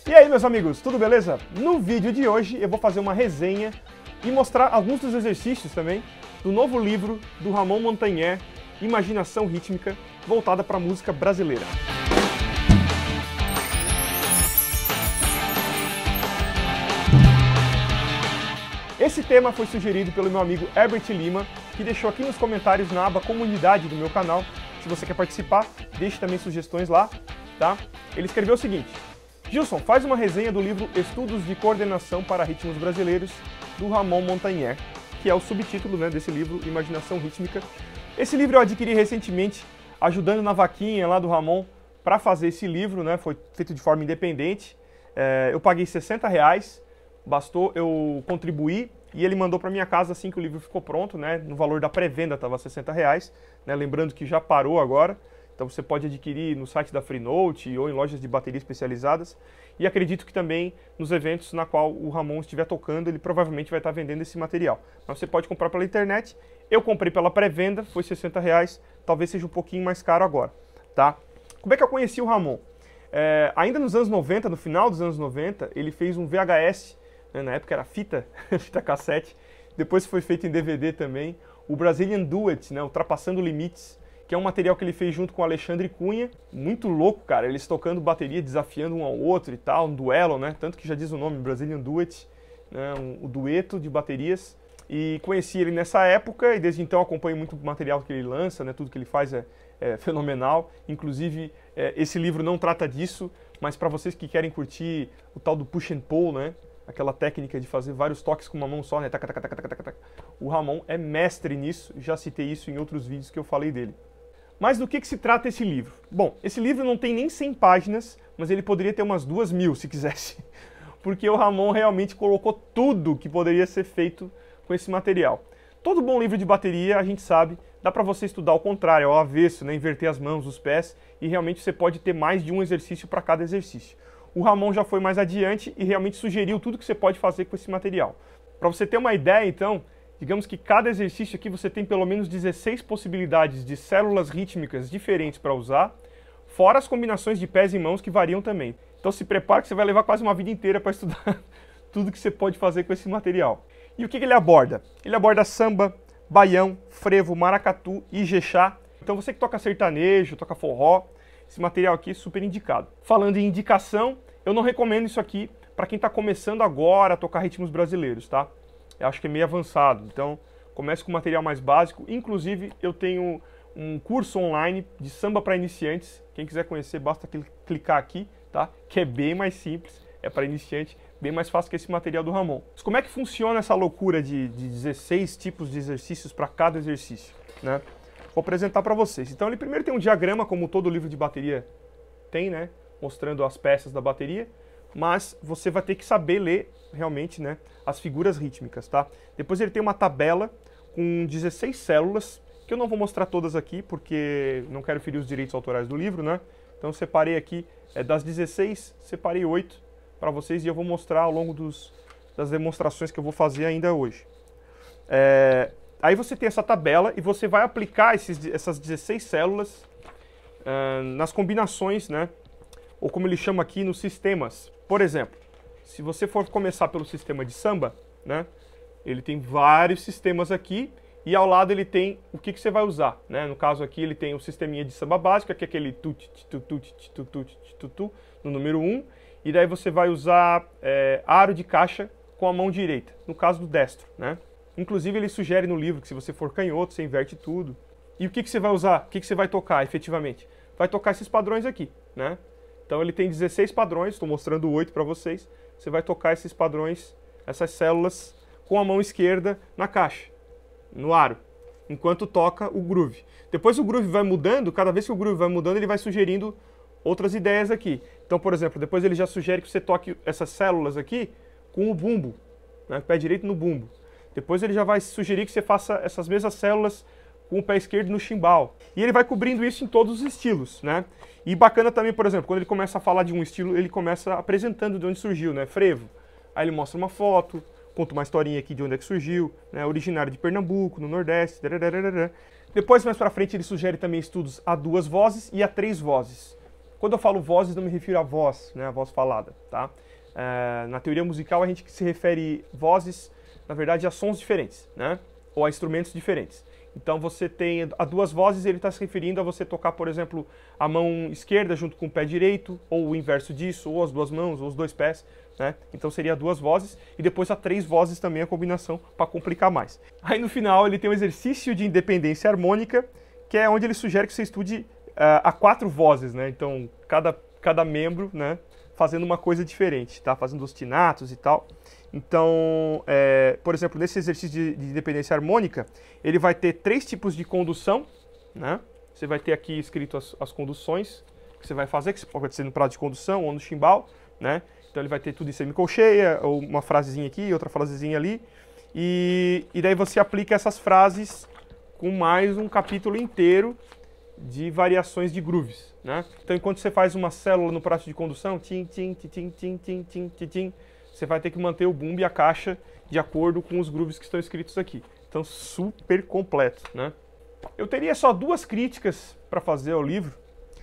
E aí, meus amigos, tudo beleza? No vídeo de hoje eu vou fazer uma resenha e mostrar alguns dos exercícios também do novo livro do Ramon Montagnais, Imaginação Rítmica, voltada para a música brasileira. Esse tema foi sugerido pelo meu amigo Herbert Lima, que deixou aqui nos comentários na aba Comunidade do meu canal. Se você quer participar, deixe também sugestões lá, tá? Ele escreveu o seguinte: Gilson, faz uma resenha do livro Estudos de Coordenação para Ritmos Brasileiros, do Ramon Montagnais, que é o subtítulo, né, desse livro, Imaginação Rítmica. Esse livro eu adquiri recentemente, ajudando na vaquinha lá do Ramon para fazer esse livro, né, foi feito de forma independente. Eu paguei R$60, bastou eu contribuir e ele mandou para minha casa assim que o livro ficou pronto, né, no valor da pré-venda estava R$60, né, lembrando que já parou agora. Então você pode adquirir no site da Freenote ou em lojas de bateria especializadas. E acredito que também nos eventos na qual o Ramon estiver tocando, ele provavelmente vai estar vendendo esse material. Mas você pode comprar pela internet. Eu comprei pela pré-venda, foi R$60, talvez seja um pouquinho mais caro agora, tá? Como é que eu conheci o Ramon? Ainda nos anos 90, no final dos anos 90, ele fez um VHS, né, na época era fita, fita cassete, depois foi feito em DVD também, o Brazilian Duet, né, Ultrapassando Limites, que é um material que ele fez junto com o Alexandre Cunha, muito louco, cara, eles tocando bateria, desafiando um ao outro e tal, um duelo, né, tanto que já diz o nome, Brazilian Duet, né, o dueto de baterias, e conheci ele nessa época, e desde então acompanho muito o material que ele lança, né, tudo que ele faz é fenomenal, inclusive esse livro não trata disso, mas para vocês que querem curtir o tal do push and pull, né, aquela técnica de fazer vários toques com uma mão só, né, taca, taca, taca, taca, taca, o Ramon é mestre nisso, já citei isso em outros vídeos que eu falei dele. Mas do que se trata esse livro? Bom, esse livro não tem nem 100 páginas, mas ele poderia ter umas 2.000 se quisesse, porque o Ramon realmente colocou tudo que poderia ser feito com esse material. Todo bom livro de bateria, a gente sabe, dá para você estudar ao contrário, ao avesso, né, inverter as mãos, os pés, e realmente você pode ter mais de um exercício para cada exercício. O Ramon já foi mais adiante e realmente sugeriu tudo que você pode fazer com esse material. Para você ter uma ideia, então, digamos que cada exercício aqui você tem pelo menos 16 possibilidades de células rítmicas diferentes para usar, fora as combinações de pés e mãos que variam também. Então se prepara que você vai levar quase uma vida inteira para estudar tudo que você pode fazer com esse material. E o que ele aborda? Ele aborda samba, baião, frevo, maracatu e ijexá. Então você que toca sertanejo, toca forró, esse material aqui é super indicado. Falando em indicação, eu não recomendo isso aqui para quem está começando agora a tocar ritmos brasileiros, tá? Eu acho que é meio avançado, então comece com material mais básico. Inclusive, eu tenho um curso online de samba para iniciantes. Quem quiser conhecer, basta clicar aqui, tá? Que é bem mais simples, é para iniciante, bem mais fácil que esse material do Ramon. Mas como é que funciona essa loucura de 16 tipos de exercícios para cada exercício, né? Vou apresentar para vocês. Então ele primeiro tem um diagrama, como todo livro de bateria tem, né? Mostrando as peças da bateria, mas você vai ter que saber ler realmente, né, as figuras rítmicas, tá? Depois ele tem uma tabela com 16 células, que eu não vou mostrar todas aqui, porque não quero ferir os direitos autorais do livro, né? Então eu separei aqui, das 16, separei 8 para vocês e eu vou mostrar ao longo das demonstrações que eu vou fazer ainda hoje. Aí você tem essa tabela e você vai aplicar essas 16 células nas combinações, né? Ou como ele chama aqui, nos sistemas. Por exemplo, se você for começar pelo sistema de samba, né? Ele tem vários sistemas aqui e ao lado ele tem o que você vai usar, né? No caso aqui ele tem o sisteminha de samba básica, que é aquele tu no número 1, e daí você vai usar aro de caixa com a mão direita, no caso do destro, né? Inclusive ele sugere no livro que se você for canhoto, você inverte tudo. E o que você vai usar? O que você vai tocar efetivamente? Vai tocar esses padrões aqui, né? Então ele tem 16 padrões, estou mostrando 8 para vocês. Você vai tocar esses padrões, essas células, com a mão esquerda na caixa, no aro, enquanto toca o groove. Depois o groove vai mudando, cada vez que o groove vai mudando, ele vai sugerindo outras ideias aqui. Então, por exemplo, depois ele já sugere que você toque essas células aqui com o bumbo, né, pé direito no bumbo. Depois ele já vai sugerir que você faça essas mesmas células com o pé esquerdo no chimbal. E ele vai cobrindo isso em todos os estilos, né? E bacana também, por exemplo, quando ele começa a falar de um estilo, ele começa apresentando de onde surgiu, né? Frevo. Aí ele mostra uma foto, conta uma historinha aqui de onde é que surgiu, né? Originário de Pernambuco, no Nordeste. Depois, mais pra frente, ele sugere também estudos a 2 vozes e a 3 vozes. Quando eu falo vozes, não me refiro à voz, né, a voz falada, tá? Na teoria musical, a gente se refere vozes, na verdade, a sons diferentes, né? Ou a instrumentos diferentes. Então você tem a duas vozes, ele está se referindo a você tocar, por exemplo, a mão esquerda junto com o pé direito, ou o inverso disso, ou as duas mãos, ou os dois pés, né? Então seria duas vozes, e depois a três vozes também a combinação, para complicar mais. Aí no final ele tem um exercício de independência harmônica, que é onde ele sugere que você estude a quatro vozes, né? Então cada membro, né, fazendo uma coisa diferente, tá? Fazendo ostinatos e tal. Então, por exemplo, nesse exercício de independência harmônica, ele vai ter três tipos de condução, né? Você vai ter aqui escrito as conduções que você vai fazer, que você pode ser no prato de condução ou no chimbal, né? Então ele vai ter tudo em semicolcheia, ou uma frasezinha aqui, outra frasezinha ali. E daí você aplica essas frases com mais um capítulo inteiro de variações de grooves, né? Então enquanto você faz uma célula no prato de condução, tim, tim, tim, tim, tim, tim, tim, tim, tim, você vai ter que manter o bumbo e a caixa de acordo com os grooves que estão escritos aqui. Então, super completo, né? Eu teria só duas críticas para fazer ao livro.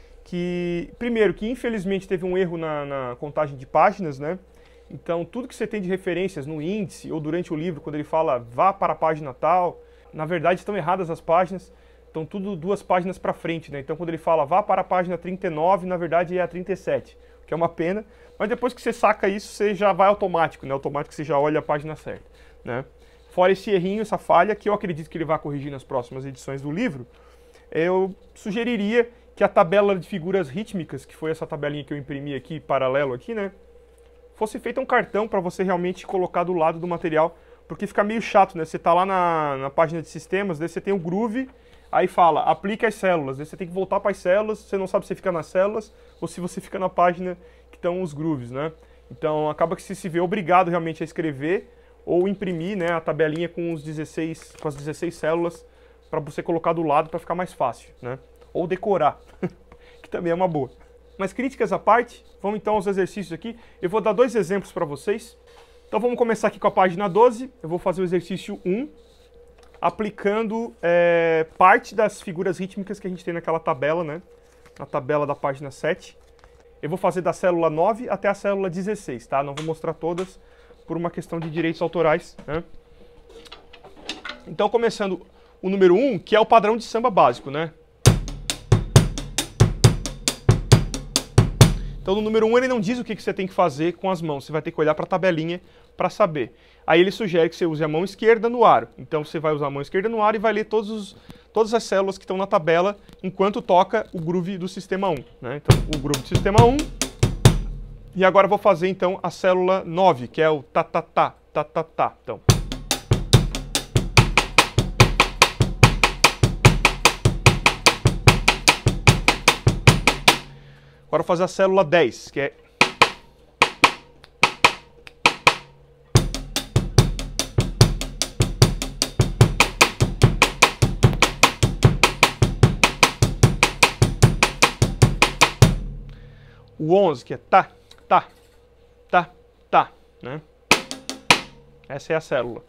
Primeiro, que infelizmente teve um erro na contagem de páginas, né? Então, tudo que você tem de referências no índice ou durante o livro, quando ele fala vá para a página tal, na verdade estão erradas as páginas. Estão tudo duas páginas para frente, né? Então, quando ele fala vá para a página 39, na verdade é a 37, que é uma pena. Mas depois que você saca isso, você já vai automático, né? Automático você já olha a página certa, né? Fora esse errinho, essa falha, que eu acredito que ele vai corrigir nas próximas edições do livro, eu sugeriria que a tabela de figuras rítmicas, que foi essa tabelinha que eu imprimi aqui, paralelo aqui, né? Fosse feito um cartão para você realmente colocar do lado do material, porque fica meio chato, né? Você tá lá na página de sistemas, daí você tem o groove, aí fala, aplique as células, daí você tem que voltar para as células, você não sabe se você fica nas células ou se você fica na página que estão os grooves, né? Então acaba que você se vê obrigado realmente a escrever ou imprimir, né, a tabelinha com as 16 células para você colocar do lado para ficar mais fácil, né? Ou decorar, que também é uma boa. Mas críticas à parte, vamos então aos exercícios aqui. Eu vou dar dois exemplos para vocês. Então vamos começar aqui com a página 12. Eu vou fazer o exercício 1, aplicando parte das figuras rítmicas que a gente tem naquela tabela, né? Na tabela da página 7. Eu vou fazer da célula 9 até a célula 16, tá? Não vou mostrar todas por uma questão de direitos autorais, né? Então, começando o número 1, que é o padrão de samba básico, né? Então, no número 1, ele não diz o que você tem que fazer com as mãos. Você vai ter que olhar para a tabelinha para saber. Aí ele sugere que você use a mão esquerda no aro. Então, você vai usar a mão esquerda no aro e vai ler todas as células que estão na tabela enquanto toca o groove do sistema 1, né? Então, o groove do sistema 1. E agora eu vou fazer, então, a célula 9, que é o ta-ta-ta, ta-ta-ta. Então. Agora eu vou fazer a célula 10, que é... O 11, que é tá, tá, tá, tá, né? Essa é a célula.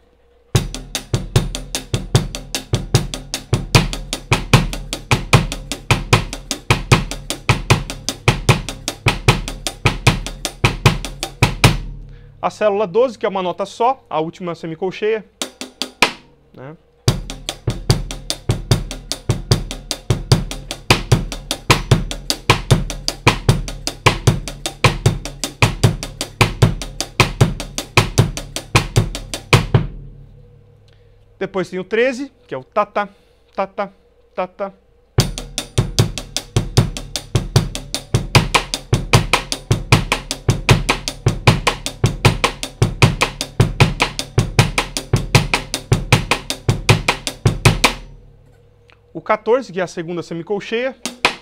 A célula 12, que é uma nota só, a última semicolcheia, né? Depois tem o 13, que é o ta-ta, ta-ta, ta-ta. O 14, que é a segunda semicolcheia.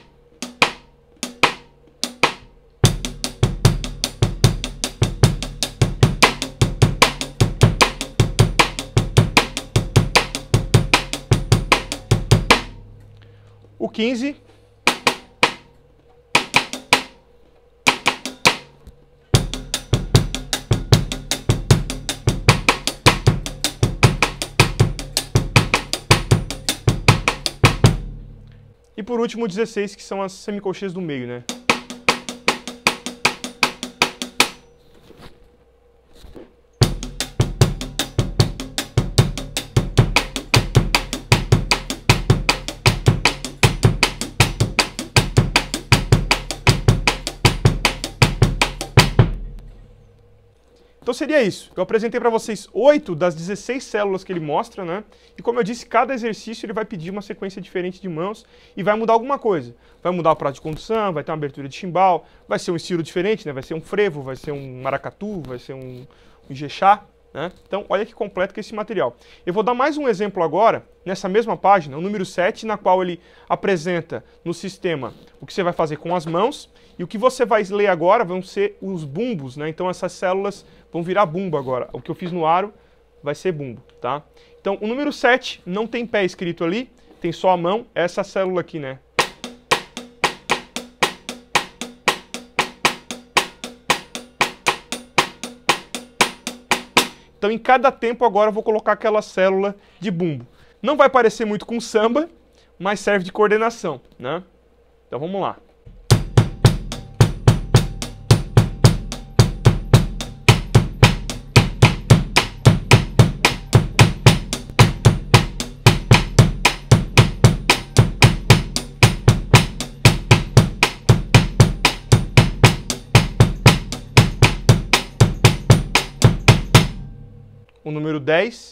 O 15. E por último o 16, que são as semicolcheias do meio, né? Então seria isso. Eu apresentei para vocês 8 das 16 células que ele mostra, né? E como eu disse, cada exercício ele vai pedir uma sequência diferente de mãos e vai mudar alguma coisa. Vai mudar o prato de condução, vai ter uma abertura de chimbal, vai ser um estilo diferente, né? Vai ser um frevo, vai ser um maracatu, vai ser um ijexá, né? Então olha que completo que é esse material. Eu vou dar mais um exemplo agora, nessa mesma página, o número 7, na qual ele apresenta no sistema o que você vai fazer com as mãos. E o que você vai ler agora vão ser os bumbos, né? Então essas células vão virar bumbo agora. O que eu fiz no aro vai ser bumbo, tá? Então o número 7 não tem pé escrito ali, tem só a mão, essa célula aqui, né? Então em cada tempo agora eu vou colocar aquela célula de bumbo. Não vai parecer muito com samba, mas serve de coordenação, né? Então vamos lá. O número 10.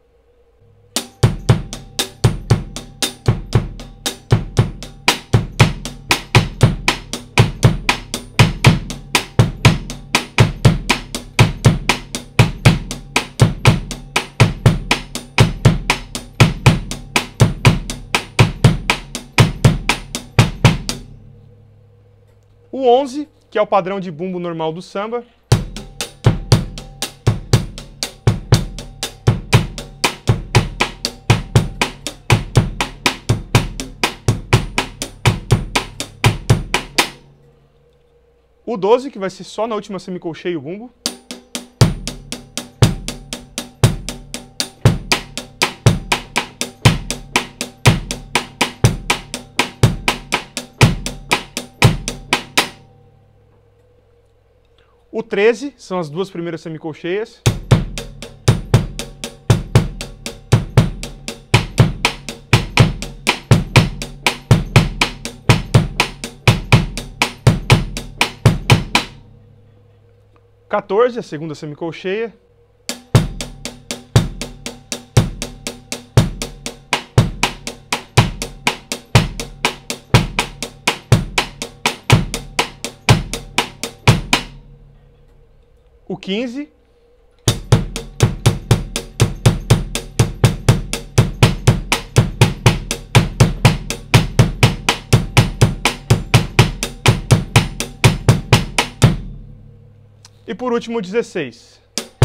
O 11, que é o padrão de bumbo normal do samba. O 12, que vai ser só na última semicolcheia o bumbo. O 13 são as duas primeiras semicolcheias. O 14, a segunda semicolcheia. O 15. E por último o 16.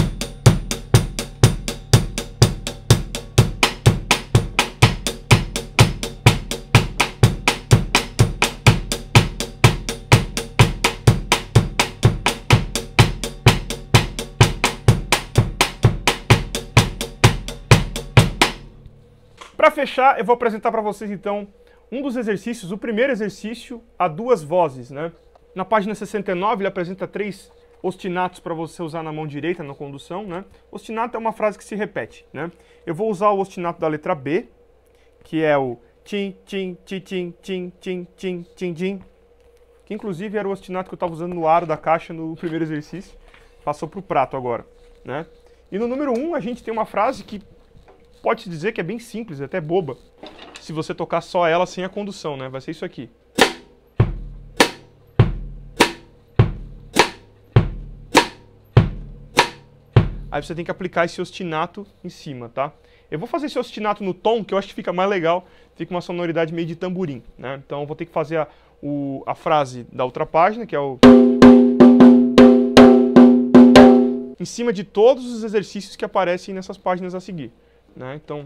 Para fechar, eu vou apresentar para vocês então um dos exercícios, o primeiro exercício a duas vozes, né? Na página 69 ele apresenta 3 ostinatos para você usar na mão direita na condução, né? Ostinato é uma frase que se repete, né? Eu vou usar o ostinato da letra B, que é o tim, tim, tim, tim, tim, tim, tim, tim, tim, que inclusive era o ostinato que eu estava usando no aro da caixa no primeiro exercício. Passou para o prato agora, né? E no número 1 a gente tem uma frase que pode-se dizer que é bem simples, até boba, se você tocar só ela sem a condução, né? Vai ser isso aqui. Aí você tem que aplicar esse ostinato em cima, tá? Eu vou fazer esse ostinato no tom, que eu acho que fica mais legal, fica uma sonoridade meio de tamborim, né? Então eu vou ter que fazer a frase da outra página, que é o... em cima de todos os exercícios que aparecem nessas páginas a seguir, né? Então...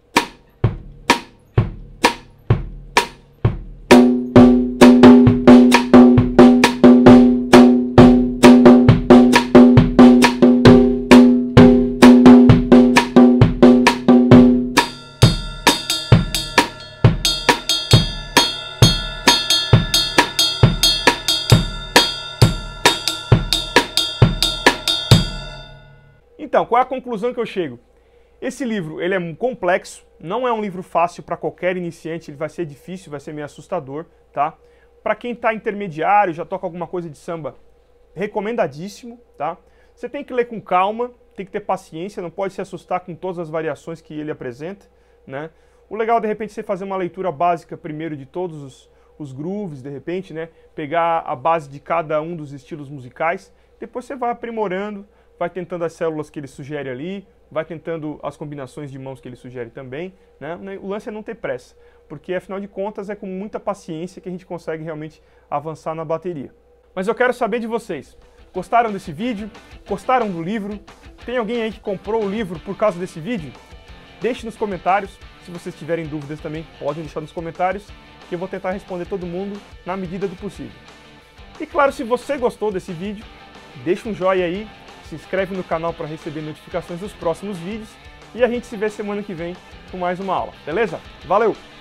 Então, qual é a conclusão que eu chego? Esse livro, ele é complexo, não é um livro fácil para qualquer iniciante, ele vai ser difícil, vai ser meio assustador, tá? Para quem está intermediário, já toca alguma coisa de samba, recomendadíssimo, tá? Você tem que ler com calma, tem que ter paciência, não pode se assustar com todas as variações que ele apresenta, né? O legal é, de repente, você fazer uma leitura básica primeiro de todos os grooves, de repente, né? Pegar a base de cada um dos estilos musicais, depois você vai aprimorando, vai tentando as células que ele sugere ali, vai tentando as combinações de mãos que ele sugere também, né? O lance é não ter pressa, porque afinal de contas é com muita paciência que a gente consegue realmente avançar na bateria. Mas eu quero saber de vocês, gostaram desse vídeo? Gostaram do livro? Tem alguém aí que comprou o livro por causa desse vídeo? Deixe nos comentários, se vocês tiverem dúvidas também, podem deixar nos comentários, que eu vou tentar responder todo mundo na medida do possível. E claro, se você gostou desse vídeo, deixa um joinha aí, se inscreve no canal para receber notificações dos próximos vídeos e a gente se vê semana que vem com mais uma aula, beleza? Valeu!